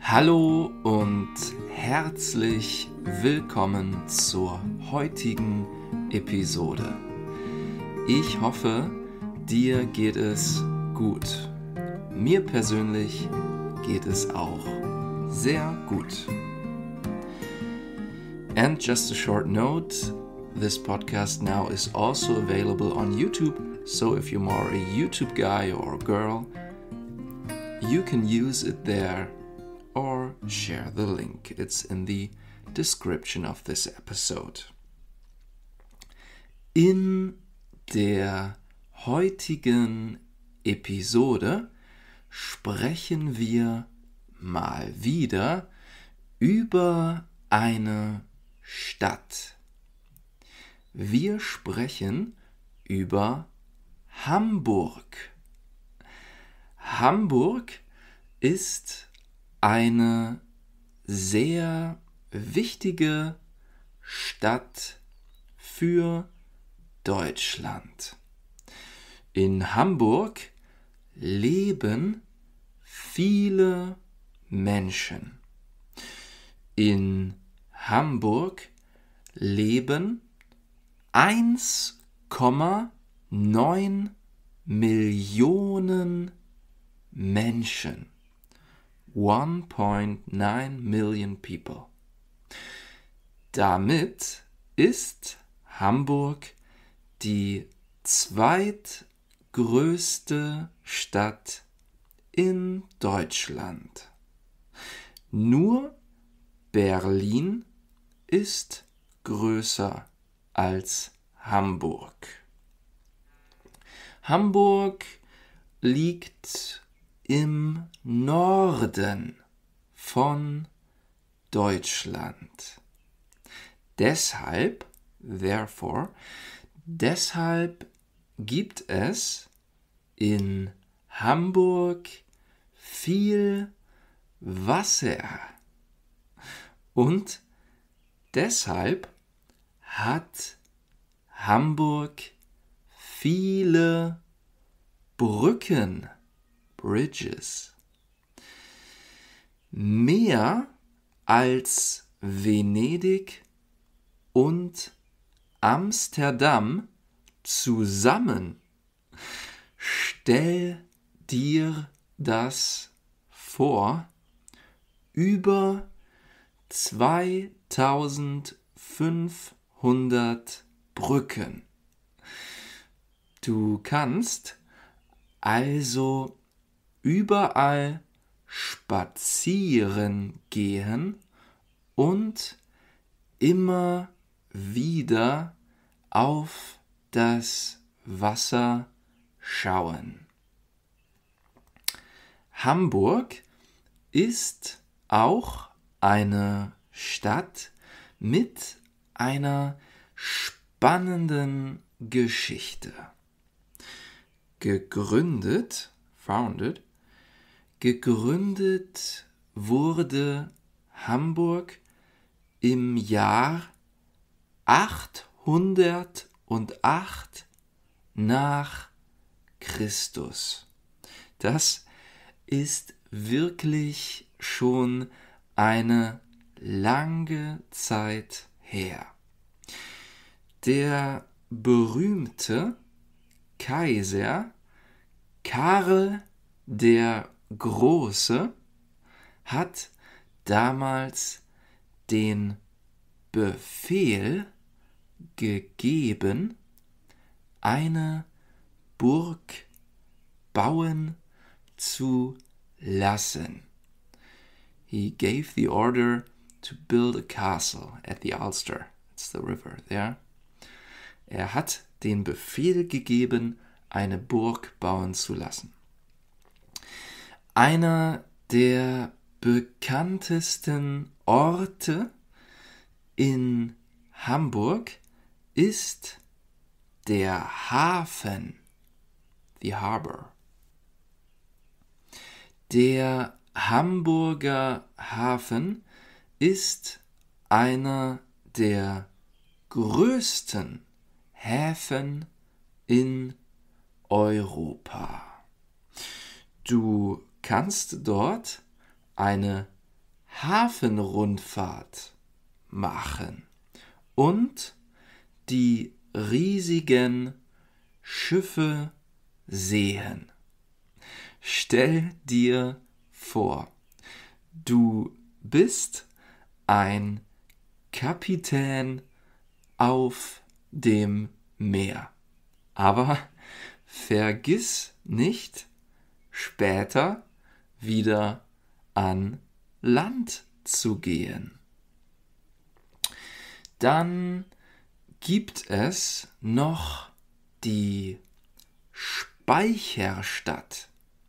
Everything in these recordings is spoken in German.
Hallo und herzlich willkommen zur heutigen Episode. Ich hoffe, dir geht es gut. Mir persönlich geht es auch sehr gut. And just a short note, this podcast now is also available on YouTube, so if you're more a YouTube guy or girl, you can use it there or share the link. It's in the description of this episode. In der heutigen Episode sprechen wir mal wieder über eine Stadt. Wir sprechen über Hamburg. Hamburg ist eine sehr wichtige Stadt für Deutschland. In Hamburg leben viele Menschen. In Hamburg leben 1,9 Millionen Menschen. 1.9 million people. Damit ist Hamburg die zweitgrößte Stadt in Deutschland. Nur Berlin ist größer als Hamburg. Hamburg liegt im Norden von Deutschland. Deshalb gibt es in Hamburg viel Wasser. Und deshalb hat Hamburg viele Brücken, Bridges. Mehr als Venedig und Amsterdam zusammen. Stell dir das vor. Über 2500 Brücken. Du kannst also überall spazieren gehen und immer wieder auf das Wasser schauen. Hamburg ist auch eine Stadt mit einer spannenden Geschichte. Gegründet wurde Hamburg im Jahr 808 nach Christus. Das ist wirklich schon eine lange Zeit her. Der berühmte Kaiser Karl der Große hat damals den Befehl gegeben, eine Burg bauen zu lassen. He gave the order to build a castle at the Ulster. It's the river there. Er hat den Befehl gegeben, eine Burg bauen zu lassen. Einer der bekanntesten Orte in Hamburg ist der Hafen, the harbor. Der Hamburger Hafen ist einer der größten Häfen in Europa. Du kannst dort eine Hafenrundfahrt machen und die riesigen Schiffe sehen. Stell dir vor, du bist ein Kapitän auf dem Meer. Aber vergiss nicht, später wieder an Land zu gehen. Dann gibt es noch die Speicherstadt.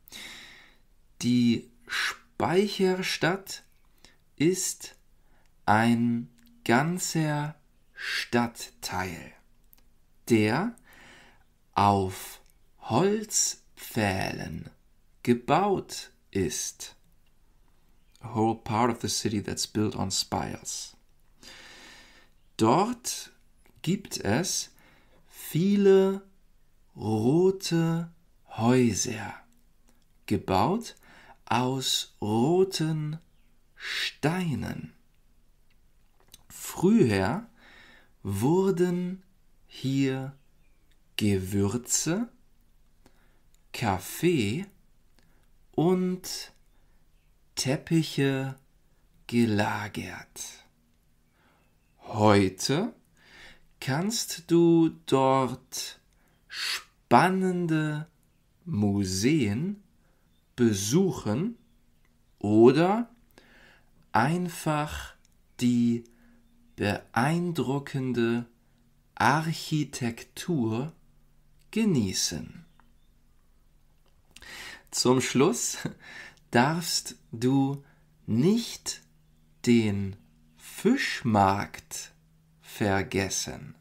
Die Speicherstadt ist ein ganzer Stadtteil, der auf Holzpfählen gebaut ist. A whole part of the city that's built on spires. Dort gibt es viele rote Häuser, gebaut aus roten Steinen. Früher wurden hier Gewürze, Kaffee und Teppiche gelagert. Heute kannst du dort spannende Museen besuchen oder einfach die beeindruckende Architektur genießen. Zum Schluss darfst du nicht den Fischmarkt vergessen.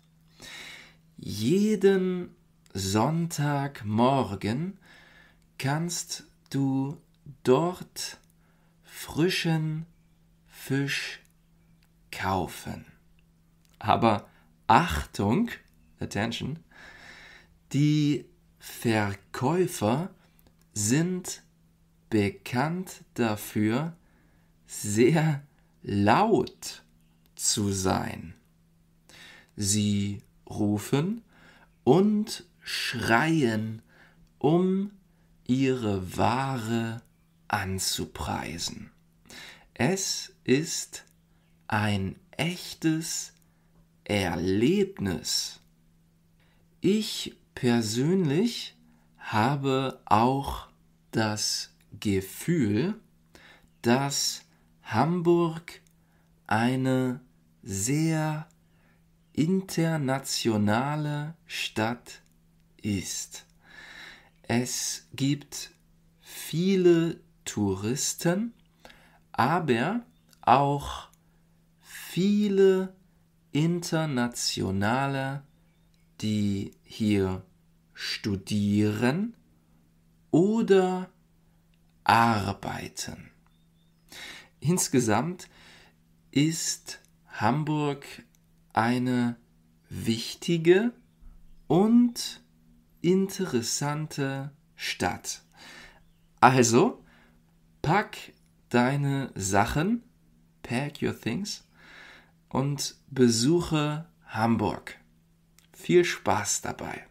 Jeden Sonntagmorgen kannst du dort frischen Fisch kaufen. Aber Achtung, attention, die Verkäufer sind bekannt dafür, sehr laut zu sein. Sie rufen und schreien, um ihre Ware anzupreisen. Es ist ein echtes Erlebnis. Ich persönlich habe auch das Gefühl, dass Hamburg eine sehr internationale Stadt ist. Es gibt viele Touristen, aber auch viele Internationale, die hier studieren oder arbeiten. Insgesamt ist Hamburg eine wichtige und interessante Stadt. Also, pack deine Sachen, pack your things, und besuche Hamburg. Viel Spaß dabei.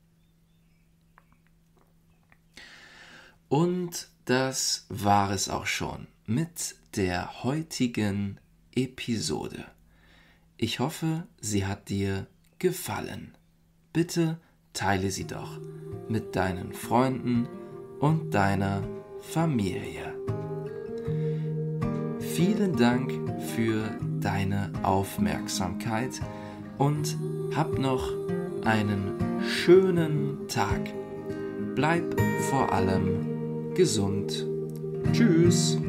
Und das war es auch schon mit der heutigen Episode. Ich hoffe, sie hat dir gefallen. Bitte teile sie doch mit deinen Freunden und deiner Familie. Vielen Dank für deine Aufmerksamkeit und hab noch einen schönen Tag. Bleib vor allem gesund. Tschüss.